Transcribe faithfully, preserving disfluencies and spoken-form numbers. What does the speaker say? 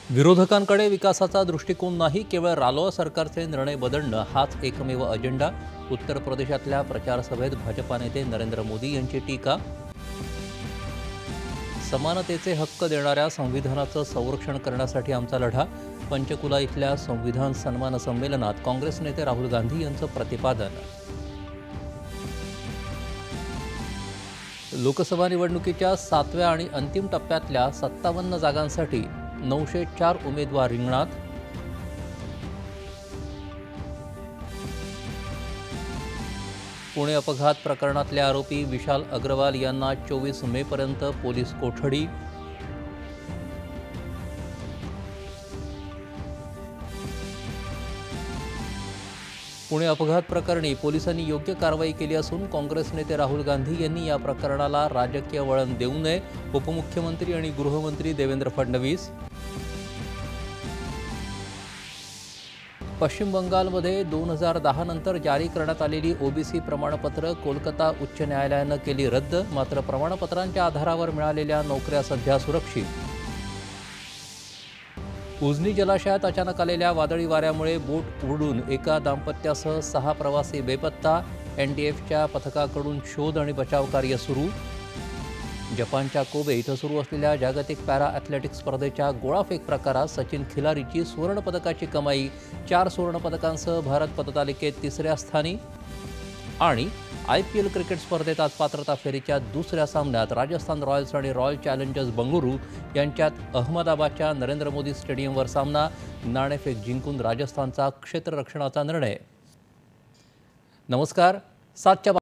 विरोधकांकडे विकासाचा दृष्टिकोन नाही, केवळ रालोआ सरकारचे निर्णय बदलणं हाच एकमेव अजेंडा. उत्तर प्रदेशातल्या प्रचार सभेत भाजपा नेते नरेंद्र मोदी यांची टीका. समानतेचे हक्क देणाऱ्या संविधानाचं संरक्षण करण्यासाठी आमचा लढा. पंचकुला इथल्या संविधान सन्मान संमेलनात काँग्रेस नेते राहुल गांधी यांचं प्रतिपादन. लोकसभा निवडणुकीच्या सातव्या आणि अंतिम टप्प्यातल्या सत्तावन्न जागांसाठी नऊशे चार उमेदवार रिंगणात. पुणे अपघात प्रकरणातले आरोपी विशाल अग्रवाल यांना चोवीस मे पर्यंत पोलीस कोठडी. पुणे अपघात प्रकरणी पोलिसांनी योग्य कारवाई केली असून काँग्रेस नेते राहुल गांधी यांनी या प्रकरणाला राजकीय वळण देऊ नये. उपमुख्यमंत्री आणि गृहमंत्री देवेंद्र फडणवीस. पश्चिम बंगालमध्ये दोन हजार दहा नंतर जारी करण्यात आलेली ओबीसी प्रमाणपत्र कोलकाता उच्च न्यायालयानं केली रद्द. मात्र प्रमाणपत्रांच्या आधारावर मिळालेल्या नोकऱ्या सध्या सुरक्षित. उजनी जलाशयात अचानक आलेल्या वादळी वाऱ्यामुळे बोट उडून एका दाम्पत्यासह सहा प्रवासी बेपत्ता. एनडीएफच्या पथकाकडून शोध आणि बचाव कार्य सुरू. जपानच्या कोबे इथं सुरू असलेल्या जागतिक पॅरा ॲथलेटिक्स स्पर्धेच्या गोळाफेक प्रकारात सचिन खिलारीची सुवर्णपदकाची कमाई. चार सुवर्णपदकांसह भारत पदतालिकेत तिसऱ्या स्थानी. आणि आय पी एल क्रिकेट स्पर्धेत आज पात्रता फेरीच्या दुसऱ्या सामन्यात राजस्थान रॉयल्स आणि रॉयल चॅलेंजर्स बंगळुरू यांच्यात अहमदाबादच्या नरेंद्र मोदी स्टेडियमवर सामना. नाणेफेक जिंकून राजस्थानचा क्षेत्ररक्षणाचा निर्णय. नमस्कार. सातच्या